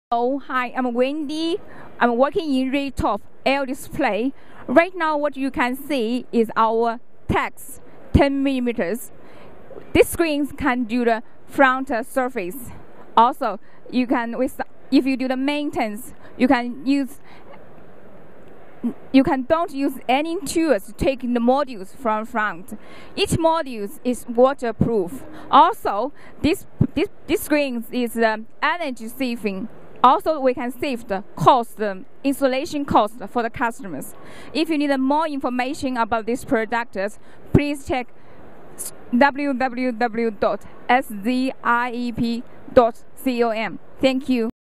Oh, hi, I'm Wendy. I'm working in Retop L display. Right now, what you can see is our TEX 10mm. This screen can do the front surface. Also, you can, if you do the maintenance, you can don't use any tools to take the modules from front. Each module is waterproof. Also, this screen is energy saving. Also, we can save the cost, the installation cost for the customers. If you need more information about these products, please check www.sziep.com. Thank you.